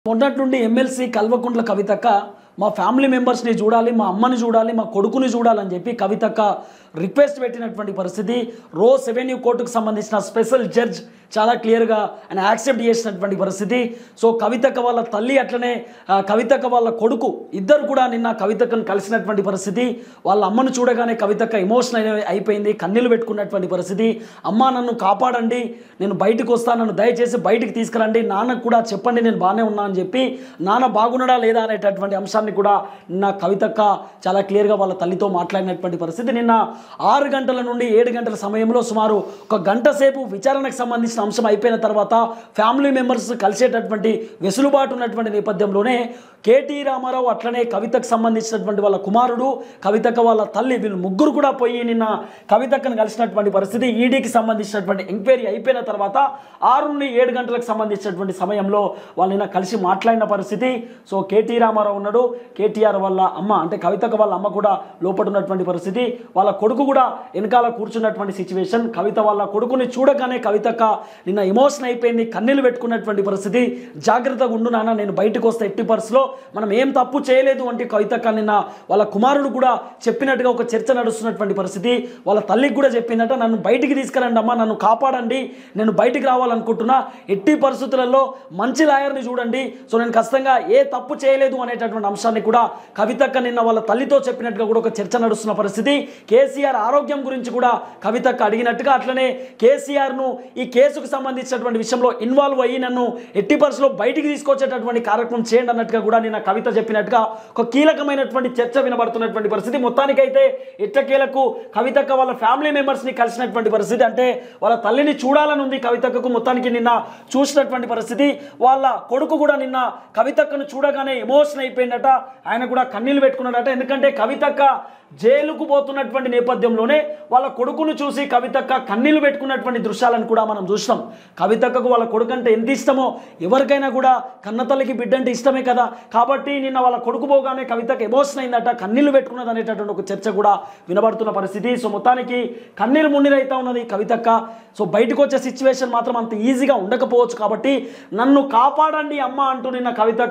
మొన్నటి నుండి ఎమ్మెల్సీ కల్వకుంట్ల కవితక్క మా ఫ్యామిలీ మెంబర్స్ని చూడాలి, మా అమ్మని చూడాలి, మా కొడుకుని చూడాలని చెప్పి కవితక్క రిక్వెస్ట్ పెట్టినటువంటి పరిస్థితి. రోజ్ రెవెన్యూ కోర్టుకు సంబంధించిన స్పెషల్ జడ్జ్ చాలా క్లియర్గా ఆయన యాక్సెప్ట్ చేసినటువంటి పరిస్థితి. సో కవితక్క వాళ్ళ తల్లి అట్లనే కవితక్క వాళ్ళ కొడుకు ఇద్దరు కూడా నిన్న కవితక్కను కలిసినటువంటి పరిస్థితి. వాళ్ళ అమ్మను చూడగానే కవితక్క ఎమోషనల్ అయిపోయింది, కన్నీళ్ళు పెట్టుకున్నటువంటి పరిస్థితి. అమ్మ నన్ను కాపాడండి, నేను బయటకు వస్తాను, నన్ను దయచేసి బయటికి తీసుకురండి, నాన్నకు కూడా చెప్పండి నేను బాగానే ఉన్నా అని చెప్పి, నాన్న బాగున్నాడా లేదా అనేటటువంటి అంశాన్ని కూడా నిన్న కవితక్క చాలా క్లియర్గా వాళ్ళ తల్లితో మాట్లాడినటువంటి పరిస్థితి. నిన్న 6 గంటల నుండి 7 గంటల సమయంలో సుమారు 1 గంట సేపు విచారణకు సంబంధించిన అంశం అయిపోయిన తర్వాత ఫ్యామిలీ మెంబర్స్ కలిసేటటువంటి వెసులుబాటు ఉన్నటువంటి నేపథ్యంలోనే కేటీ రామారావు అట్లనే కవితకు సంబంధించినటువంటి వాళ్ళ కుమారుడు, కవితక్క వాళ్ళ తల్లి, వీళ్ళు ముగ్గురు కూడా పోయి నిన్న కవితక్కను కలిసినటువంటి పరిస్థితి. ఈడీకి సంబంధించినటువంటి ఎంక్వైరీ అయిపోయిన తర్వాత 6 నుండి 7 గంటలకు సంబంధించినటువంటి సమయంలో వాళ్ళు నిన్న కలిసి మాట్లాడిన పరిస్థితి. సో కేటీ రామారావు ఉన్నాడు, కేటీఆర్ వాళ్ళ అమ్మ అంటే కవితక్క వాళ్ళ అమ్మ కూడా లోపల ఉన్నటువంటి పరిస్థితి, వాళ్ళ కొడుకు కూడా వెనకాల కూర్చున్నటువంటి సిచ్యువేషన్. కవిత వాళ్ళ కొడుకుని చూడగానే కవితక్క నిన్న ఎమోషన్ అయిపోయింది, కన్నీళ్ళు పెట్టుకున్నటువంటి పరిస్థితి. జాగ్రత్తగా ఉండు నాన్న, నేను బయటకు వస్తే ఎట్టి పరిస్థితిలో మనం ఏం తప్పు చేయలేదు అంటే కవితక్క నిన్న వాళ్ళ కుమారుడు కూడా చెప్పినట్టుగా ఒక చర్చ నడుస్తున్నటువంటి పరిస్థితి. వాళ్ళ తల్లికి కూడా చెప్పిందట, నన్ను బయటికి తీసుకురండి అమ్మ, నన్ను కాపాడండి, నేను బయటికి రావాలనుకుంటున్నా, ఎట్టి పరిస్థితులలో మంచి లాయర్ని చూడండి, సో నేను ఖచ్చితంగా ఏ తప్పు చేయలేదు అనేటటువంటి అంశాన్ని కూడా కవితక్క నిన్న వాళ్ళ తల్లితో చెప్పినట్టుగా కూడా ఒక చర్చ నడుస్తున్న పరిస్థితి. కేసీఆర్ ఆరోగ్యం గురించి కూడా కవితక్క అడిగినట్టుగా, అట్లనే కేసీఆర్ను ఈ కేసుకు సంబంధించినటువంటి విషయంలో ఇన్వాల్వ్ అయ్యి నన్ను ఎట్టి పరిస్థితిలో బయటికి తీసుకొచ్చేటటువంటి కార్యక్రమం చేయండి అన్నట్టుగా కూడా నిన్న కవిత చెప్పినట్టుగా ఒక కీలకమైనటువంటి చర్చ వినబడుతున్నటువంటి పరిస్థితి. మొత్తానికైతే ఎట్టకేలకు కవితక్క వాళ్ళ ఫ్యామిలీ మెంబర్స్ని కలిసినటువంటి పరిస్థితి. అంటే వాళ్ళ తల్లిని చూడాలని ఉంది కవితక్కకు, మొత్తానికి నిన్న చూసినటువంటి పరిస్థితి. వాళ్ళ కొడుకు కూడా నిన్న కవితక్కను చూడగానే ఎమోషన్ అయిపోయిందట, ఆయన కూడా కన్నీళ్ళు పెట్టుకున్నాడట. ఎందుకంటే కవితక్క జైలుకు పోతున్నటువంటి నేపథ్యంలోనే వాళ్ళ కొడుకును చూసి కవితక్క కన్నీళ్లు పెట్టుకున్నటువంటి దృశ్యాలను కూడా మనం చూసినాం. కవితక్కకు వాళ్ళ కొడుకు అంటే ఎంత ఇష్టమో ఎవరికైనా కూడా, కన్నతల్లికి బిడ్డ అంటే ఇష్టమే కదా. కాబట్టి నిన్న వాళ్ళ కొడుకు పోగానే కవితక్క ఎమోషన్ అయిందట, కన్నీళ్లు పెట్టుకున్నది అనేటటువంటి ఒక చర్చ కూడా వినబడుతున్న పరిస్థితి. సో మొత్తానికి కన్నీరు మున్నీరైతే ఉన్నది కవితక్క. సో బయటకు వచ్చే సిచ్యువేషన్ మాత్రం అంత ఈజీగా ఉండకపోవచ్చు. కాబట్టి నన్ను కాపాడండి అమ్మ అంటూ నిన్న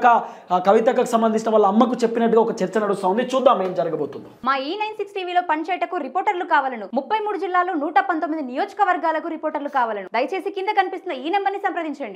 కవితక్కకు సంబంధించిన వాళ్ళ అమ్మకు చెప్పినట్టుగా ఒక చర్చ నడుస్తుంది. చూద్దాం ఏం జరగబోతుందో. E96 టీవీలో పనిచేయటకు రిపోర్టర్లు కావాలను. 33 జిల్లాల్లో 119 నియోజకవర్గాలకు రిపోర్టర్లు కావాలను. దయచేసి కింద కనిపిస్తున్న ఈ నెంబర్ని సంప్రదించండి.